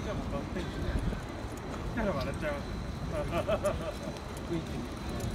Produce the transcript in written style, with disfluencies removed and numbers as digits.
じゃあもうバッテン来たら笑っちゃいますよね。